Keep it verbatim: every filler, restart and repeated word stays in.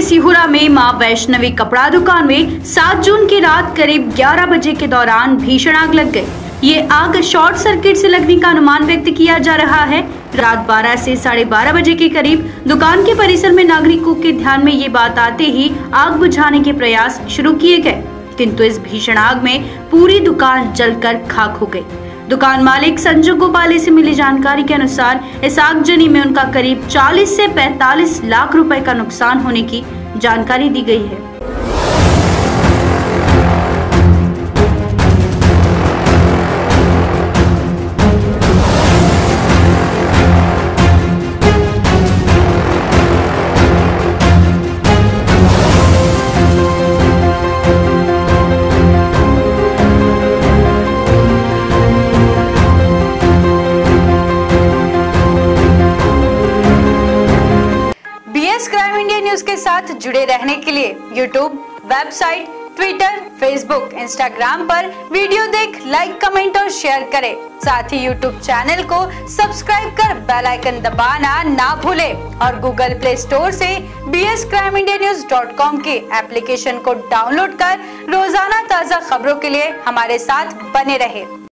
सिहुरा में मां वैष्णवी कपड़ा दुकान में सात जून की रात करीब ग्यारह बजे के दौरान भीषण आग लग गई। ये आग शॉर्ट सर्किट से लगने का अनुमान व्यक्त किया जा रहा है। रात बारह से साढ़े बारह बजे के करीब दुकान के परिसर में नागरिकों के ध्यान में ये बात आते ही आग बुझाने के प्रयास शुरू किए गए, किंतु इस भीषण आग में पूरी दुकान जलकर खाक हो गई। दुकान मालिक संजय गोपाले से मिली जानकारी के अनुसार इस आगजनी में उनका करीब चालीस से पैंतालीस लाख रुपए का नुकसान होने की जानकारी दी गई है। बीएस क्राइम इंडिया न्यूज के साथ जुड़े रहने के लिए YouTube, website, Twitter, Facebook, Instagram पर वीडियो देख लाइक, कमेंट और शेयर करें। साथ ही यूट्यूब चैनल को सब्सक्राइब कर बेल आइकन दबाना ना भूलें और गूगल प्ले स्टोर से BS crime India news dot com के एप्लीकेशन को डाउनलोड कर रोजाना ताज़ा खबरों के लिए हमारे साथ बने रहें।